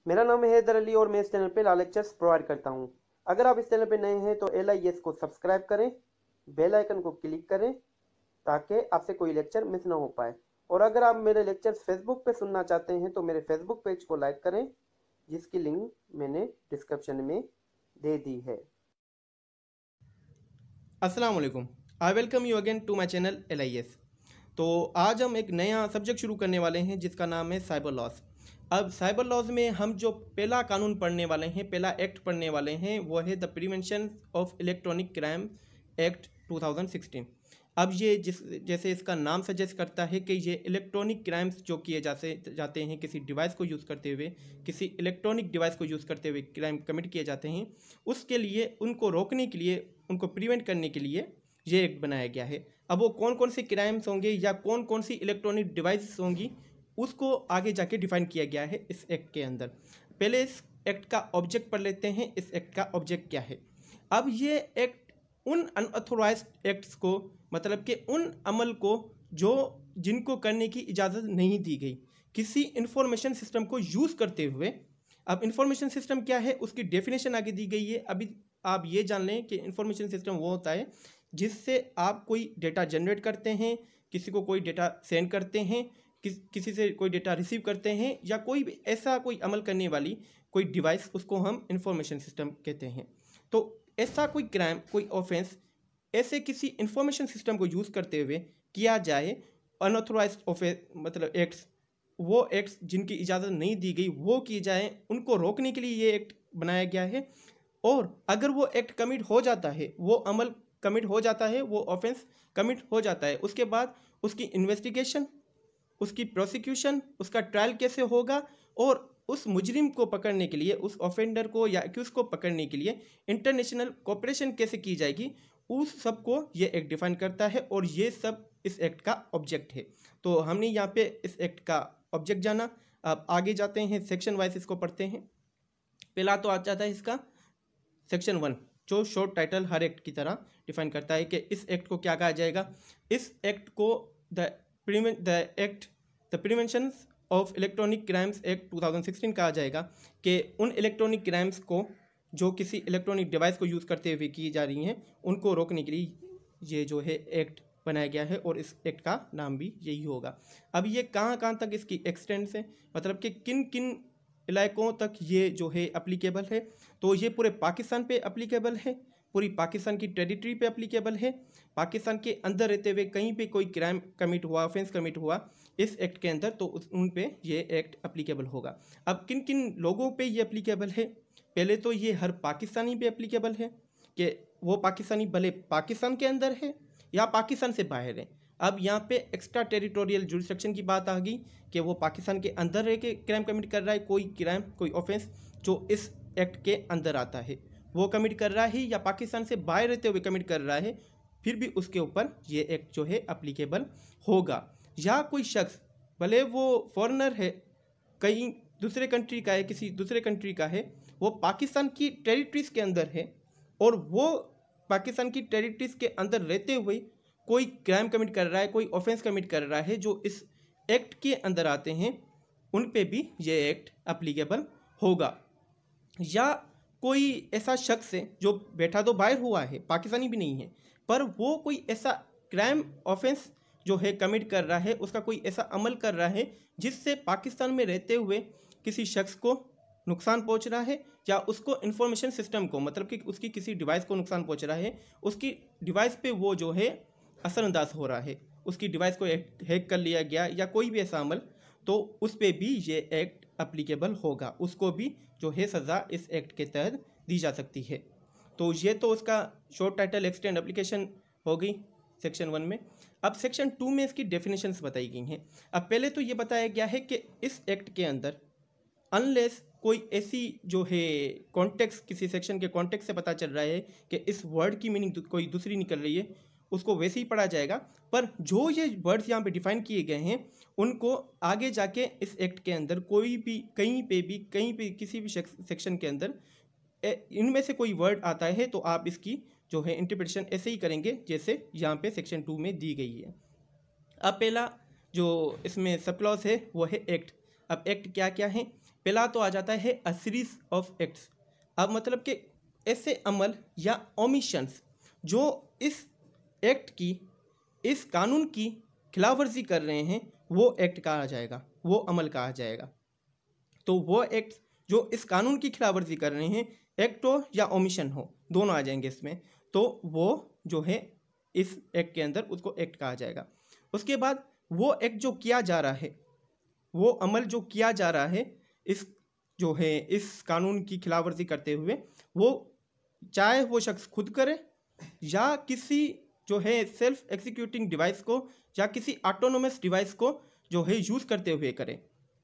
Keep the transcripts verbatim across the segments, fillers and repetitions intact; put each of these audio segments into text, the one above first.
मेरा नाम है हैदर अली और मैं इस चैनल पे लॉ लेक्चर्स प्रोवाइड करता हूँ। अगर आप इस चैनल पे नए हैं तो एल आई एस को सब्सक्राइब करें, बेल आइकन को क्लिक करें ताकि आपसे कोई लेक्चर मिस ना हो पाए। और अगर आप मेरे लेक्चर्स फेसबुक पे सुनना चाहते हैं तो मेरे फेसबुक पेज को लाइक करें, जिसकी लिंक मैंने डिस्क्रिप्शन में दे दी है। अस्सलाम वालेकुम, I welcome you again to my channel L I S. तो आज हम एक नया सब्जेक्ट शुरू करने वाले हैं जिसका नाम है साइबर लॉज। अब साइबर लॉज में हम जो पहला कानून पढ़ने वाले हैं, पहला एक्ट पढ़ने वाले हैं, वो है the prevention of electronic crime act two thousand sixteen. अब ये जिस जैसे इसका नाम सजेस्ट करता है कि ये इलेक्ट्रॉनिक क्राइम्स जो किए जाते जाते हैं किसी डिवाइस को यूज़ करते हुए, किसी इलेक्ट्रॉनिक डिवाइस को यूज़ करते हुए क्राइम कमिट किए जाते हैं, उसके लिए उनको रोकने के लिए, उनको प्रिवेंट करने के लिए ये एक्ट बनाया गया है। अब वो कौन कौन से क्राइम्स होंगे या कौन कौन सी इलेक्ट्रॉनिक डिवाइस होंगी उसको आगे जाके डिफाइन किया गया है इस एक्ट के अंदर। पहले इस एक्ट का ऑब्जेक्ट पढ़ लेते हैं, इस एक्ट का ऑब्जेक्ट क्या है। अब ये एक्ट उन अनऑथोराइज्ड एक्ट्स को, मतलब कि उन अमल को जो जिनको करने की इजाज़त नहीं दी गई किसी इंफॉर्मेशन सिस्टम को यूज़ करते हुए। अब इंफॉर्मेशन सिस्टम क्या है उसकी डेफिनेशन आगे दी गई है। अभी आप ये जान लें कि इंफॉर्मेशन सिस्टम वो होता है जिससे आप कोई डेटा जनरेट करते हैं, किसी को कोई डेटा सेंड करते हैं, किस किसी से कोई डेटा रिसीव करते हैं, या कोई भी ऐसा कोई अमल करने वाली कोई डिवाइस, उसको हम इंफॉर्मेशन सिस्टम कहते हैं। तो ऐसा कोई क्राइम, कोई ऑफेंस ऐसे किसी इंफॉर्मेशन सिस्टम को यूज़ करते हुए किया जाए, अनऑथोराइज्ड ऑफेंस मतलब एक्ट्स, वो एक्ट्स जिनकी इजाज़त नहीं दी गई वो किए जाए, उनको रोकने के लिए ये एक्ट बनाया गया है। और अगर वो एक्ट कमिट हो जाता है, वो अमल कमिट हो जाता है, वो ऑफेंस कमिट हो जाता है, उसके बाद उसकी इन्वेस्टिगेशन, उसकी प्रोसिक्यूशन, उसका ट्रायल कैसे होगा, और उस मुजरिम को पकड़ने के लिए, उस ऑफेंडर को या एक्यूज को पकड़ने के लिए इंटरनेशनल कोऑपरेशन कैसे की जाएगी, उस सब को ये एक्ट डिफाइन करता है। और ये सब इस एक्ट का ऑब्जेक्ट है। तो हमने यहाँ पे इस एक्ट का ऑब्जेक्ट जाना। अब आगे जाते हैं, सेक्शन वाइज इसको पढ़ते हैं। पहला तो आ जाता है इसका सेक्शन वन, जो शॉर्ट टाइटल हर एक्ट की तरह डिफाइन करता है कि इस एक्ट को क्या कहा जाएगा। इस एक्ट को the the act the prevention of electronic crimes act two thousand sixteen कहा जाएगा कि उन इलेक्ट्रॉनिक क्राइम्स को जो किसी इलेक्ट्रॉनिक डिवाइस को यूज़ करते हुए की जा रही हैं, उनको रोकने के लिए ये जो है एक्ट बनाया गया है, और इस एक्ट का नाम भी यही होगा। अब ये कहाँ कहाँ तक इसकी एक्सटेंस है, मतलब कि किन किन इलाकों तक ये जो है अप्लीकेबल है। तो ये पूरे पाकिस्तान पे अप्लीकेबल है, पूरी पाकिस्तान की टेरिटरी पे अप्लीकेबल है। पाकिस्तान के अंदर रहते हुए कहीं पे कोई क्राइम कमिट हुआ, ऑफेंस कमिट हुआ इस एक्ट के अंदर, तो उस उन पे ये एक्ट अप्लीकेबल होगा। अब किन किन लोगों पे ये अप्लीकेबल है, पहले तो ये हर पाकिस्तानी पे अप्लीकेबल है कि वो पाकिस्तानी भले पाकिस्तान के अंदर है या पाकिस्तान से बाहर है। अब यहाँ पे एक्स्ट्रा टेरिटोरियल जुरिस्डिक्शन की बात आ गई कि वो पाकिस्तान के अंदर रह के क्राइम कमिट कर रहा है, कोई क्राइम, कोई ऑफेंस जो इस एक्ट के अंदर आता है वो कमिट कर रहा है, या पाकिस्तान से बाहर रहते हुए कमिट कर रहा है, फिर भी उसके ऊपर ये एक्ट जो है अप्लीकेबल होगा। या कोई शख्स भले वो फॉरेनर है, कहीं दूसरे कंट्री का है, किसी दूसरे कंट्री का है, वो पाकिस्तान की टेरिटरीज़ के अंदर है, और वो पाकिस्तान की टेरिटरीज़ के अंदर रहते हुए कोई क्राइम कमिट कर रहा है, कोई ऑफेंस कमिट कर रहा है जो इस एक्ट के अंदर आते हैं, उन पे भी ये एक्ट अप्लीकेबल होगा। या कोई ऐसा शख्स है जो बैठा तो बाहर हुआ है, पाकिस्तानी भी नहीं है, पर वो कोई ऐसा क्राइम ऑफेंस जो है कमिट कर रहा है, उसका कोई ऐसा अमल कर रहा है जिससे पाकिस्तान में रहते हुए किसी शख्स को नुकसान पहुंच रहा है, या उसको इंफॉर्मेशन सिस्टम को, मतलब कि उसकी किसी डिवाइस को नुकसान पहुंच रहा है, उसकी डिवाइस पे वो जो है असरअंदाज हो रहा है, उसकी डिवाइस को हैक कर लिया गया, या कोई भी ऐसा अमल, तो उस पर भी ये एक्ट अप्लीकेबल होगा। उसको भी जो है सज़ा इस एक्ट के तहत दी जा सकती है। तो ये तो उसका शॉर्ट टाइटल एक्सटेंड एप्लीकेशन हो गई सेक्शन वन में। अब सेक्शन टू में इसकी डेफिनेशंस बताई गई हैं। अब पहले तो ये बताया गया है कि इस एक्ट के अंदर अनलेस कोई ऐसी जो है कॉन्टेक्स्ट, किसी सेक्शन के कॉन्टेक्स्ट से पता चल रहा है कि इस वर्ड की मीनिंग कोई दूसरी निकल रही है, उसको वैसे ही पढ़ा जाएगा। पर जो ये वर्ड्स यहाँ पे डिफाइन किए गए हैं, उनको आगे जाके इस एक्ट के अंदर कोई भी, कहीं पे भी, कहीं पे किसी भी सेक्शन के अंदर इनमें से कोई वर्ड आता है तो आप इसकी जो है इंटरप्रिटेशन ऐसे ही करेंगे जैसे यहाँ पे सेक्शन टू में दी गई है। अब पहला जो इसमें सब क्लॉज है वो है एक्ट। अब एक्ट क्या क्या है, पहला तो आ जाता है अ सीरीज ऑफ एक्ट्स। अब मतलब कि ऐसे अमल या ओमिशंस जो इस एक्ट की, इस कानून की खिलाफवर्जी कर रहे हैं, वो एक्ट कहा जाएगा, वो अमल कहा जाएगा। तो वो एक्ट जो इस कानून की खिलाफवर्जी कर रहे हैं, एक्ट हो या ओमिशन हो, दोनों आ जाएंगे इसमें, तो वो जो है इस एक्ट के अंदर उसको एक्ट कहा जाएगा। उसके बाद वो एक्ट जो किया जा रहा है, वो अमल जो किया जा रहा है इस जो है इस कानून की खिलाफवर्जी करते हुए, वो चाहे वो शख्स खुद करे या किसी जो है सेल्फ एग्जीक्यूटिंग डिवाइस को या किसी ऑटोनोमस डिवाइस को जो है यूज़ करते हुए करे।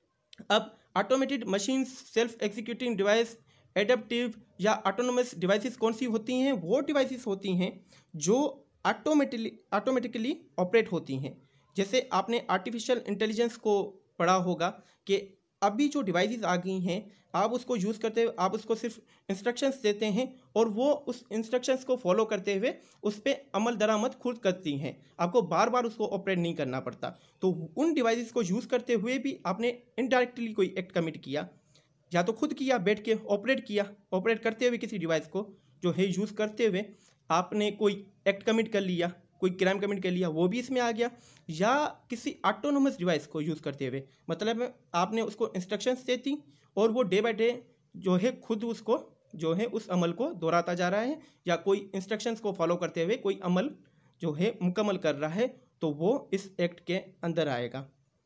अब automated machine, self executing device, adaptive या ऑटोनोमस डिवाइसेस कौन सी होती हैं? वो डिवाइसेस होती हैं जो ऑटोमेटिकली ऑटोमेटिकली ऑपरेट होती हैं। जैसे आपने आर्टिफिशियल इंटेलिजेंस को पढ़ा होगा कि अभी जो डिवाइसेस आ गई हैं, आप उसको यूज़ करते हुए आप उसको सिर्फ इंस्ट्रक्शंस देते हैं और वो उस इंस्ट्रक्शंस को फॉलो करते हुए उस पर अमल दरामद खुद करती हैं, आपको बार बार उसको ऑपरेट नहीं करना पड़ता। तो उन डिवाइसेस को यूज़ करते हुए भी आपने इनडायरेक्टली कोई एक्ट कमिट किया, या तो खुद किया बैठ के ऑपरेट किया, ऑपरेट करते हुए किसी डिवाइस को जो है यूज़ करते हुए आपने कोई एक्ट कमिट कर लिया, कोई क्राइम कमिट कर लिया, वो भी इसमें आ गया। या किसी ऑटोनोमस डिवाइस को यूज़ करते हुए, मतलब आपने उसको इंस्ट्रक्शंस देती और वो डे बाय डे जो है खुद उसको जो है उस अमल को दोहराता जा रहा है, या कोई इंस्ट्रक्शंस को फॉलो करते हुए कोई अमल जो है मुकम्मल कर रहा है, तो वो इस एक्ट के अंदर आएगा,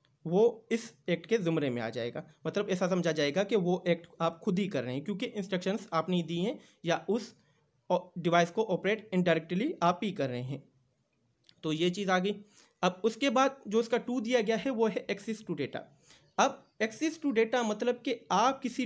वो इस एक्ट के ज़ुमरे में आ जाएगा। मतलब ऐसा समझा जाएगा कि वो एक्ट आप खुद ही कर रहे हैं क्योंकि इंस्ट्रक्शंस आपने दी हैं या उस डिवाइस को ऑपरेट इनडायरेक्टली आप ही कर रहे हैं। तो ये चीज़ आ गई। अब उसके बाद जो इसका टू दिया गया है वो है एक्सेस टू डेटा। अब एक्सेस टू डेटा मतलब कि आप किसी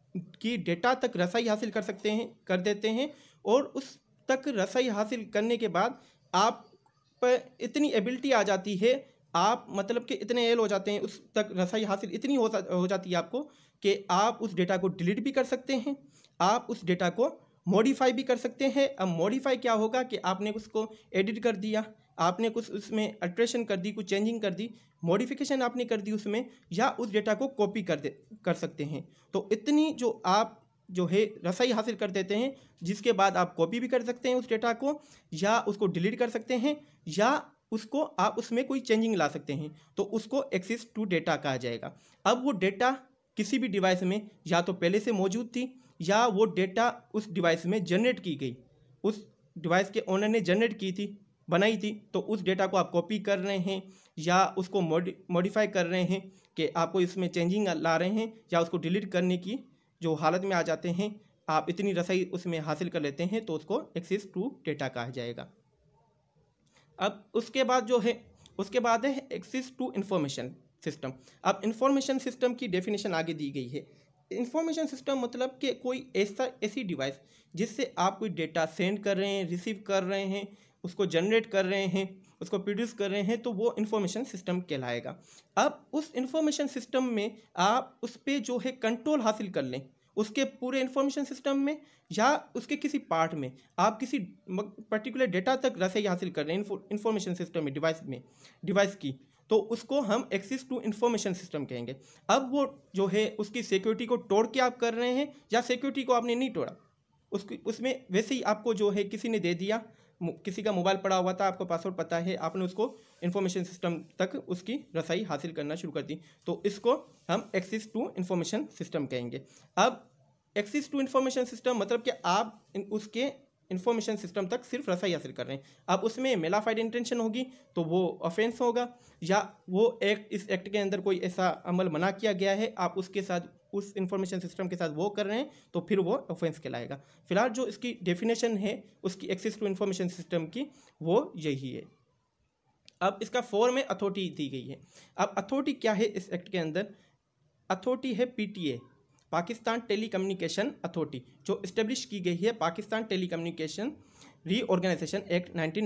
की डेटा तक रसाई हासिल कर सकते हैं, कर देते हैं, और उस तक रसाई हासिल करने के बाद आप पर इतनी एबिलिटी आ जाती है, आप मतलब कि इतने एल हो जाते हैं, उस तक रसाई हासिल इतनी हो, हो जाती है आपको कि आप उस डेटा को डिलीट भी कर सकते हैं, आप उस डेटा को मॉडिफाई भी कर सकते हैं। अब मॉडिफाई क्या होगा कि आपने उसको एडिट कर दिया, आपने कुछ उसमें अल्ट्रेशन कर दी, कुछ चेंजिंग कर दी, मॉडिफिकेशन आपने कर दी उसमें, या उस डेटा को कॉपी कर दे कर सकते हैं। तो इतनी जो आप जो है रसाई हासिल कर देते हैं, जिसके बाद आप कॉपी भी कर सकते हैं उस डेटा को, या उसको डिलीट कर सकते हैं, या उसको आप उसमें कोई चेंजिंग ला सकते हैं, तो उसको एक्सेस टू डेटा कहा जाएगा। अब वो डेटा किसी भी डिवाइस में या तो पहले से मौजूद थी, या वो डेटा उस डिवाइस में जनरेट की गई, उस डिवाइस के ओनर ने जनरेट की थी, बनाई थी, तो उस डेटा को आप कॉपी कर रहे हैं या उसको मॉडि मॉडिफाई कर रहे हैं कि आपको इसमें चेंजिंग ला रहे हैं, या उसको डिलीट करने की जो हालत में आ जाते हैं, आप इतनी रसाई उसमें हासिल कर लेते हैं, तो उसको एक्सेस टू डेटा कहा जाएगा। अब उसके बाद जो है उसके बाद है एक्सेस टू इंफॉर्मेशन सिस्टम। अब इंफॉर्मेशन सिस्टम की डेफिनेशन आगे दी गई है। इंफॉर्मेशन सिस्टम मतलब कि कोई ऐसा ऐसी डिवाइस जिससे आप कोई डेटा सेंड कर रहे हैं, रिसीव कर रहे हैं, उसको जनरेट कर रहे हैं, उसको प्रोड्यूस कर रहे हैं, तो वो इंफॉर्मेशन सिस्टम कहलाएगा। अब उस इंफॉर्मेशन सिस्टम में आप उस पर जो है कंट्रोल हासिल कर लें, उसके पूरे इंफॉर्मेशन सिस्टम में या उसके किसी पार्ट में आप किसी पर्टिकुलर डेटा तक रसाई हासिल कर रहे हैं इंफॉर्मेशन सिस्टम में, डिवाइस में डिवाइस की, तो उसको हम एक्सेस टू इंफॉर्मेशन सिस्टम कहेंगे। अब वो जो है उसकी सिक्योरिटी को तोड़ के आप कर रहे हैं, या सिक्योरिटी को आपने नहीं तोड़ा, उसकी उसमें वैसे ही आपको जो है किसी ने दे दिया, किसी का मोबाइल पड़ा हुआ था, आपको पासवर्ड पता है, आपने उसको इंफॉर्मेशन सिस्टम तक उसकी रसाई हासिल करना शुरू कर दी, तो इसको हम एक्सेस टू इंफॉर्मेशन सिस्टम कहेंगे। अब एक्सेस टू इंफॉर्मेशन सिस्टम मतलब कि आप उसके इंफॉर्मेशन सिस्टम तक सिर्फ रसाई हासिल कर रहे हैं। अब उसमें मेलाफाइड इंटेंशन होगी तो वो ऑफेंस होगा, या वो एक्ट इस एक्ट के अंदर कोई ऐसा अमल मना किया गया है, आप उसके साथ उस इंफॉर्मेशन सिस्टम के साथ वो कर रहे हैं, तो फिर वो ऑफेंस कहलाएगा। फिलहाल जो इसकी डेफिनेशन है उसकी एक्सेस टू इंफॉर्मेशन सिस्टम की, वो यही है। अब इसका फोर में अथॉरिटी दी गई है। अब अथॉरिटी क्या है इस एक्ट के अंदर? अथॉरिटी है पीटीए, पाकिस्तान टेलीकम्युनिकेशन अथॉरिटी, जो इस्टेब्लिश की गई है Pakistan telecommunication reorganisation act nineteen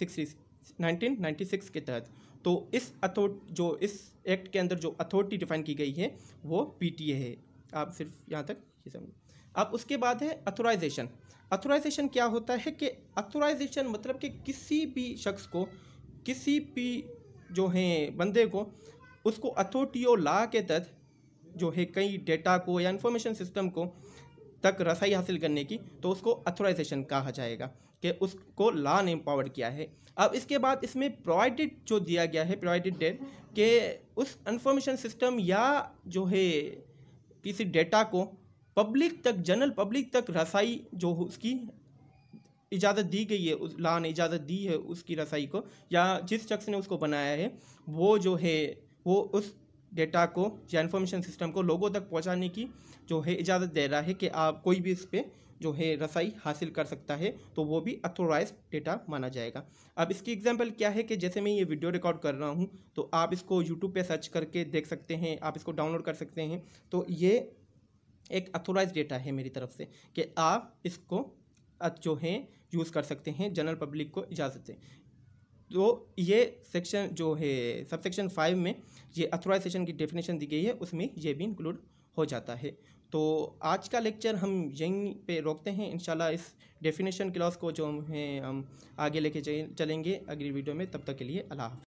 ninety six के तहत। तो इस अथॉरिटी जो इस एक्ट के अंदर जो अथॉरिटी डिफाइन की गई है वो पीटीए है। आप सिर्फ यहाँ तक ये समझ। अब उसके बाद है अथोराइजेशन। अथोराइजेशन क्या होता है कि अथोराइजेशन मतलब कि किसी भी शख्स को, किसी भी जो है बंदे को, उसको अथॉरिटी और लॉ के तहत जो है कई डेटा को या इन्फॉर्मेशन सिस्टम को तक रसाई हासिल करने की, तो उसको अथोराइजेशन कहा जाएगा कि उसको लॉ ने एम्पावर्ड किया है। अब इसके बाद इसमें प्रोवाइडेड जो दिया गया है, प्रोवाइडेड डेट कि उस इन्फॉर्मेशन सिस्टम या जो है किसी डेटा को पब्लिक तक, जनरल पब्लिक तक रसाई जो उसकी इजाज़त दी गई है, उस लॉ ने इजाज़त दी है उसकी रसाई को, या जिस शख्स ने उसको बनाया है वो जो है वो उस डेटा को या इन्फॉर्मेशन सिस्टम को लोगों तक पहुंचाने की जो है इजाज़त दे रहा है कि आप कोई भी इस पर जो है रसाई हासिल कर सकता है, तो वो भी अथोराइज्ड डेटा माना जाएगा। अब इसकी एग्जांपल क्या है कि जैसे मैं ये वीडियो रिकॉर्ड कर रहा हूँ तो आप इसको यूट्यूब पे सर्च करके देख सकते हैं, आप इसको डाउनलोड कर सकते हैं। तो ये एक अथोराइज्ड डेटा है मेरी तरफ से कि आप इसको जो है यूज़ कर सकते हैं, जनरल पब्लिक को इजाज़त है। तो ये सेक्शन जो है सब सेक्शन फाइव में ये अथोराइजेशन की डेफिनेशन दी गई है, उसमें ये भी इंक्लूड हो जाता है। तो आज का लेक्चर हम यहीं पे रोकते हैं। इंशाल्लाह इस डेफिनेशन क्लॉज को जो है हम आगे लेके चलेंगे अगली वीडियो में। तब तक के लिए अल्लाह हाफ़िज़।